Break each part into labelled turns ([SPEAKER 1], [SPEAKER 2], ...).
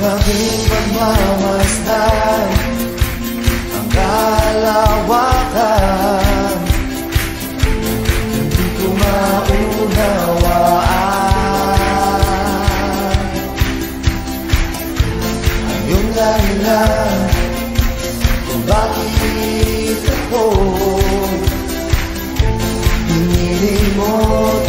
[SPEAKER 1] aking pagmamasdan, ang kalawakan, hindi ko maunawaan. Ang iyong dahilan kung bakit ako hinilimot,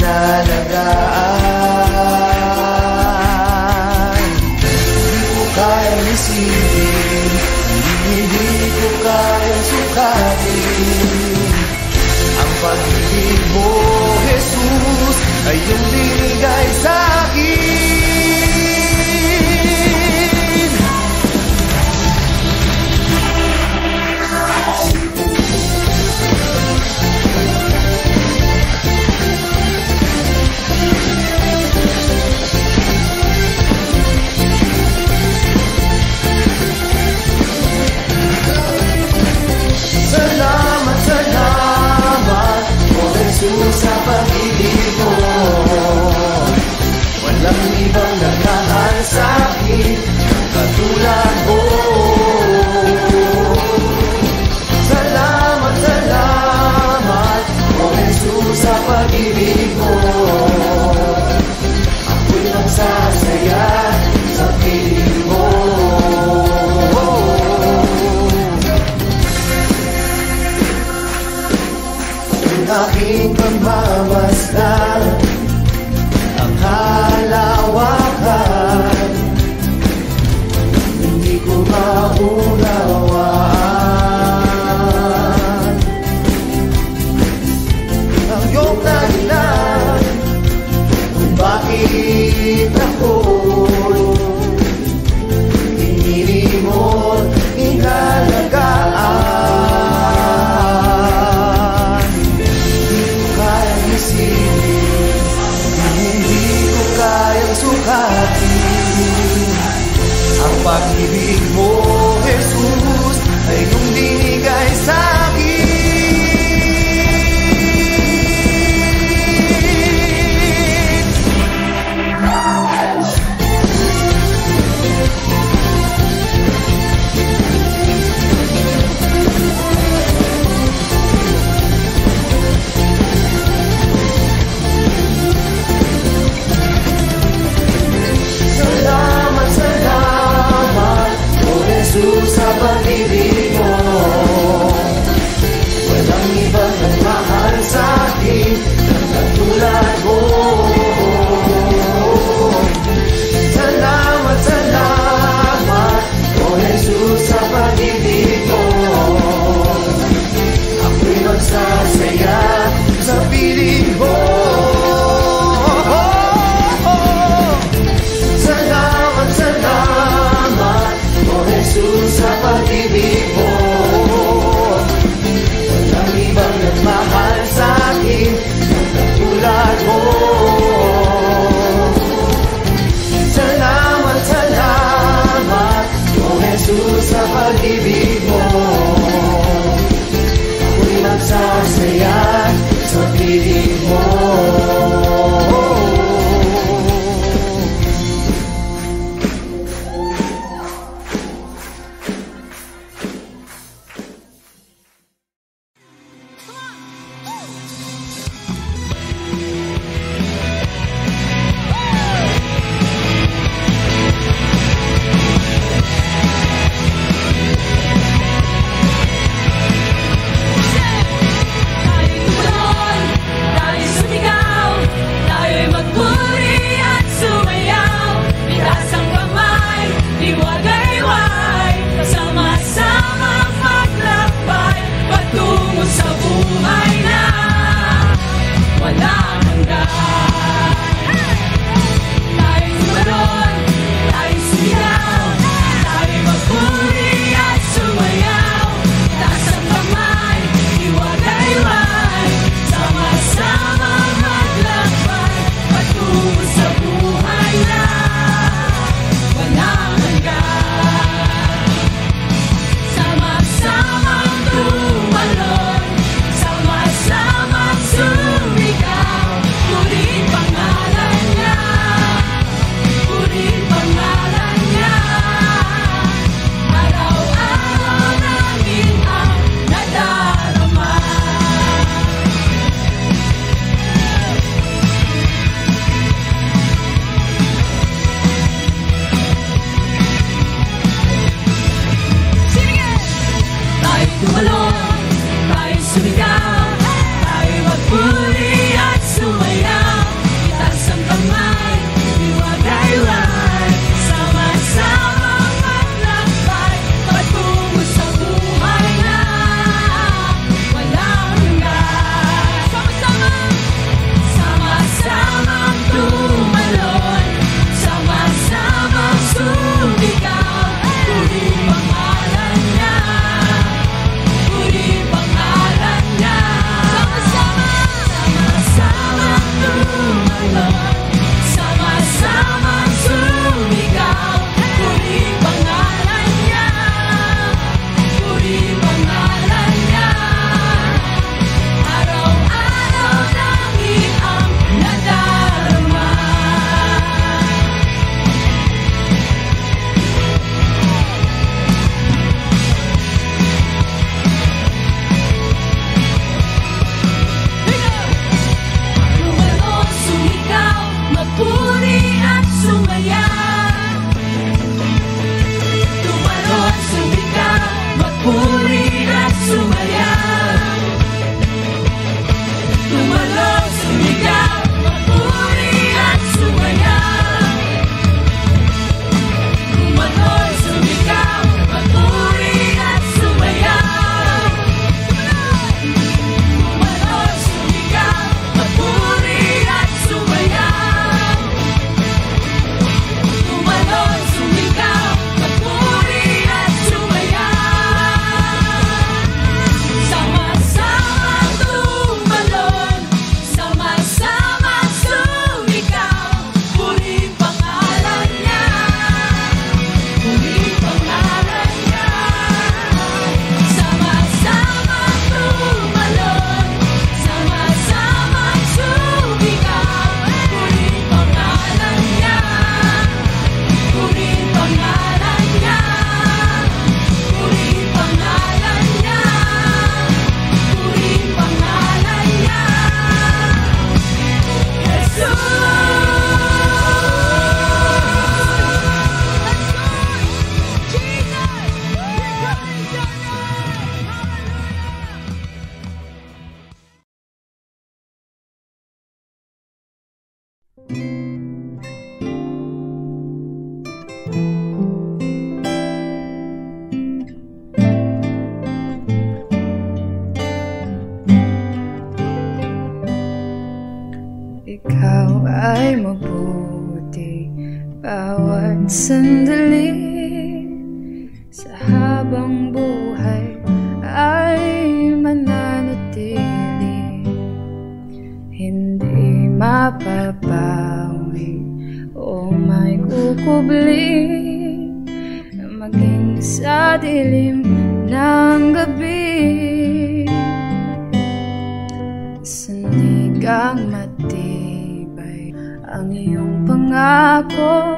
[SPEAKER 1] inalagaan. Hindi ko kayang isipin, hindi ko kayang sukatin ang pag-ibig mo, Jesus, ay iyong binigay sa akin. Salamat, salamat, O Jesus, sa pag-ibig mo. Walang ibang nagmahal sa akin katulad mo. Salamat, salamat, O Jesus, sa pag-ibig mo. Ako'y nagsasaya sa piling mo. Aking pagmamasdan, ang kalawakan, hindi ko maunawaan. Ang iyong dahilan kung bakit ako hinilimot, inalagaan. Hindi ko kayang sukatin ang pag-ibig mo, Jesus, ay iyong binigay sa akin. Salamat, salamat,
[SPEAKER 2] Bawat sandali sa habang buhay ay mananatili, hindi mapapawi o may kukubli, maging sa dilim ng gabi. Sanigang matibay ang iyong pangako,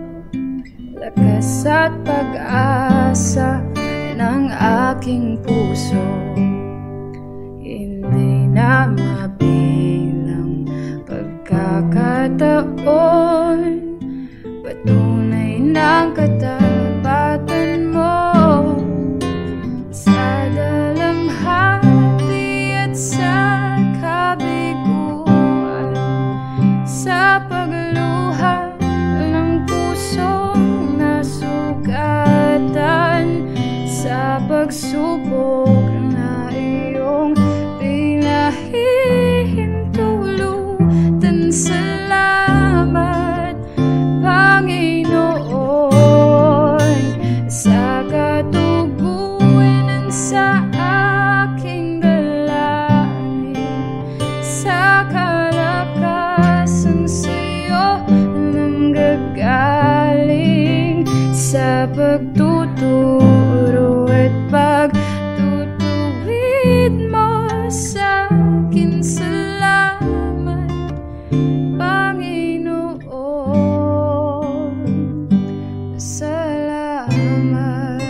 [SPEAKER 2] lakas at pag-asa ng aking puso, hindi na mabilang pagkakataon, patunay ng katapatan mo sa dalamhati at sa kabiguan, sa pagluha ng pusong nasugatan, sa pagsubok na iyong pinahihintulutan. Salamat, Panginoon, sa katugunan sa aking dalangin, sa kalakasang sa'yo nanggagaling, sa pagtuturo at pagtutuwid mo sa'kin. Salamat, Panginoon, salamat.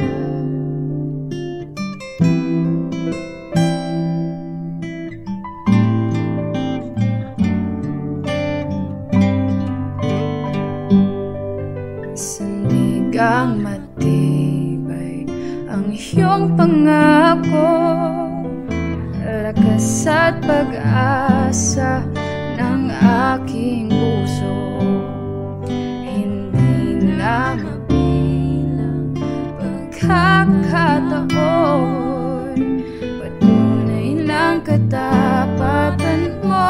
[SPEAKER 2] Sanigang matibay ang iyong pangako, lakas at pag-asa ng aking puso, hindi na mabilang pagkakataon, patunay ng katapatan mo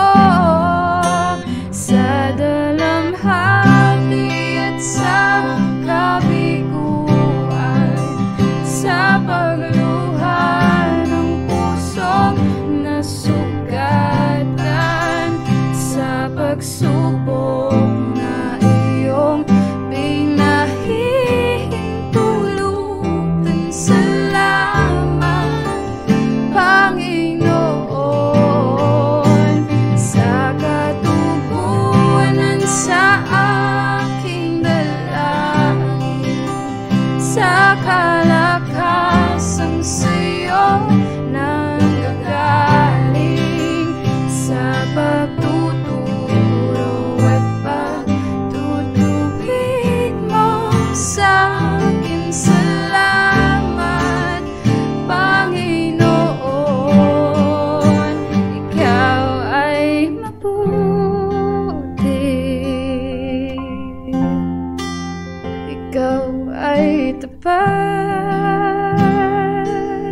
[SPEAKER 2] sa dalamhati at sa kabiguan, sa pagluha ng pusong nasugatan, sa pagsubok na iyong pinahihintulutan. Salamat, Panginoon, sa katugunan sa aking dalangin, sa kalakasang sa'yo nanggagaling, sa pagtuturo at pagtutuwid mo sa'kin. Salamat, Panginoon, ikaw ay mabuti, ikaw ay tapat,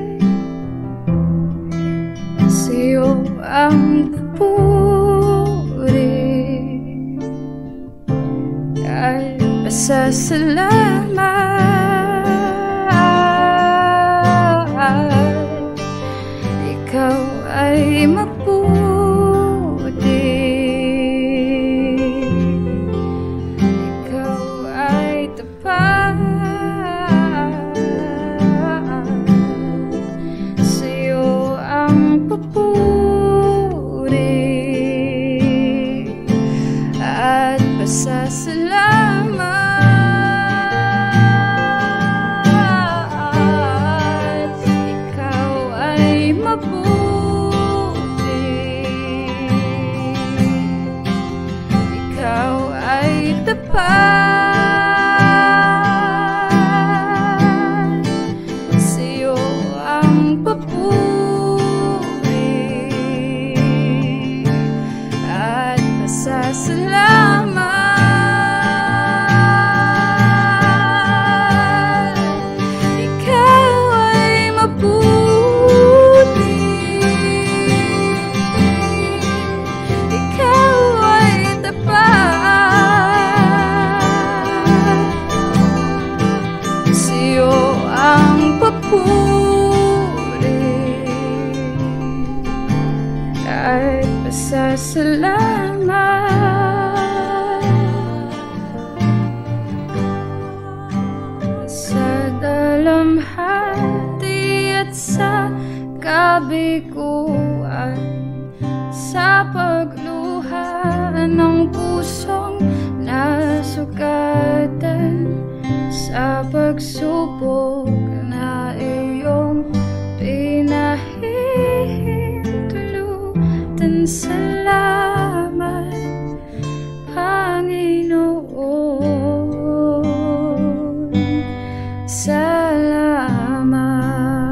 [SPEAKER 2] sa'yo ang papuri ay pasasalamat. Ikaw ay mabuti, ikaw ay tapat, sa'yo ang papuri at pasasalamat. papuri at pasasalamat sa dalamhati at sa kabiguan, sa pagluha ng pusong nasugatan, sa pagsubok na iyong pinahihintulutan. Salamat, Panginoon. Salamat.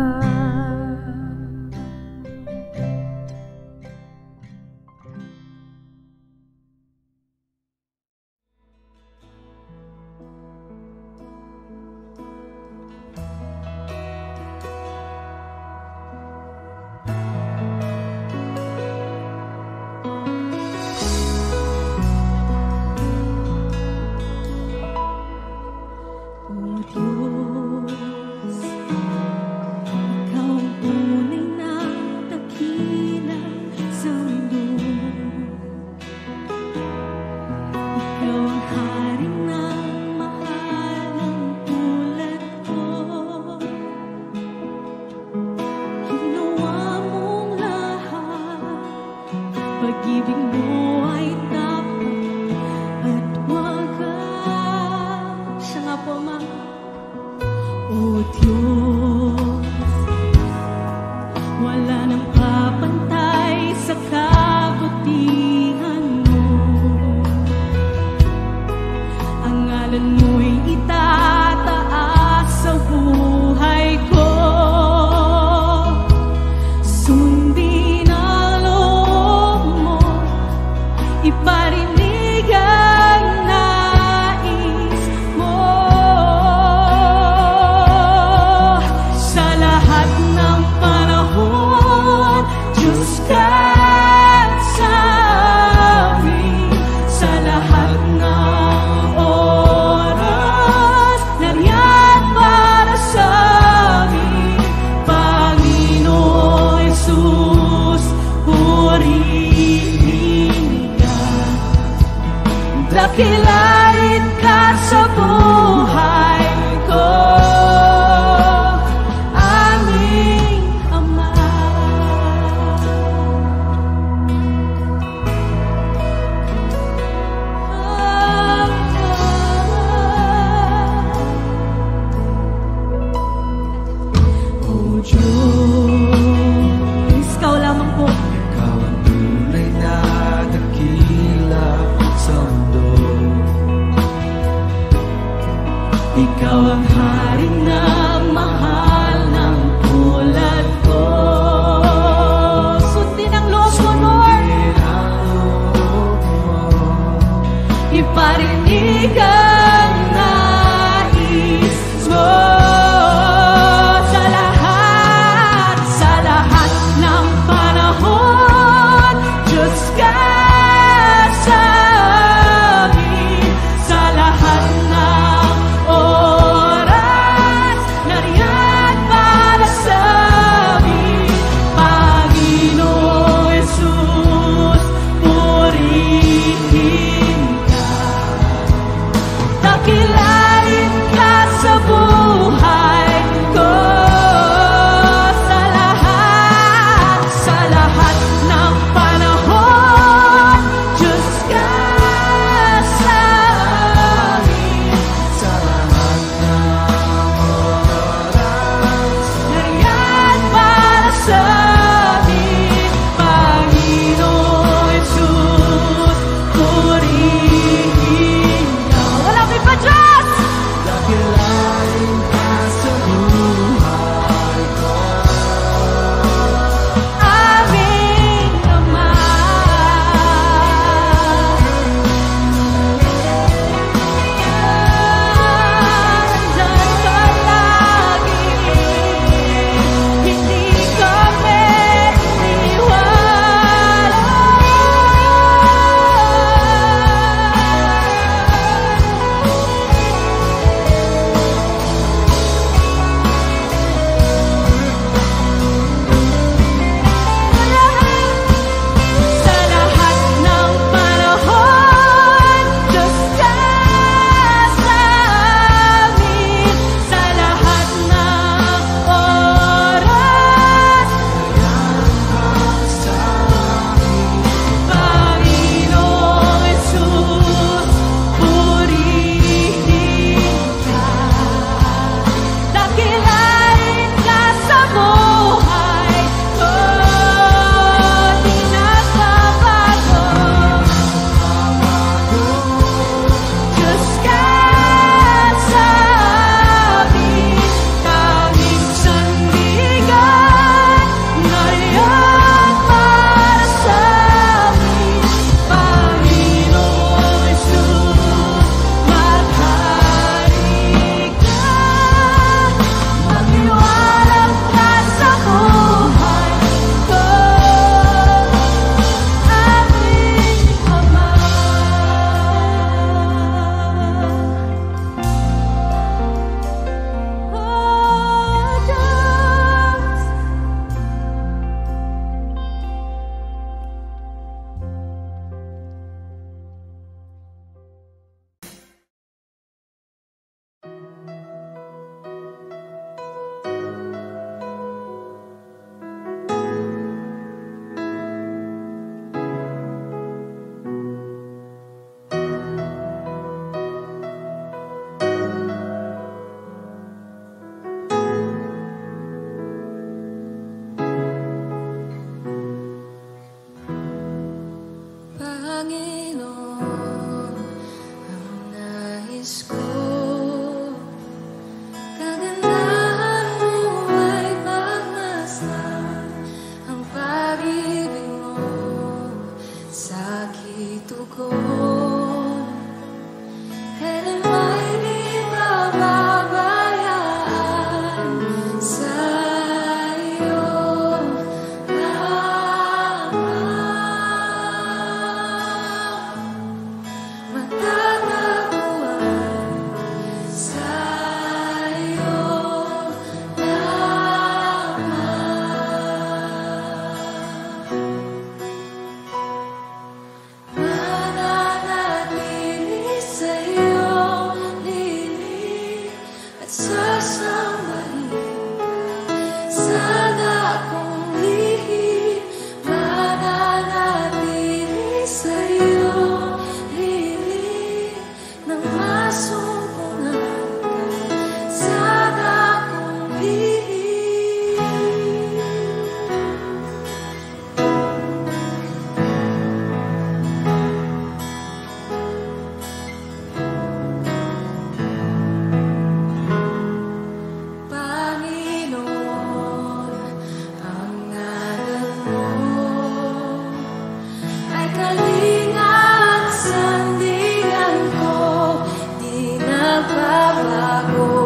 [SPEAKER 1] Dakilain ka sa buhay ko, aming Ama. Oh Diyos, ikaw lamang po. Ikaw ang tunay na dakila sa mundo. Ikaw ang hari na mahal ng tulad ko. Sundin ang loob mo, Lord. Iparinig ang nais mo. Sa lahat ng panahon, Diyos ka sa amin. Sa lahat ng oras,
[SPEAKER 2] Diyos ko, kagandahan mo ay pagmasdan, ang pag-ibig mo sa kitugon. Kailan may di mababayaan sa iyong lamang, matatagpuan sa iyong lamang. Mananatili sa iyong lilig at sasambahin ka sa dakong lihim. Mananatili sa iyong lilig nang masumpungan ka sa dakong lihim. Panginoon, ang ngalan mo ay kalinga at sandigan ko, di nagbabago.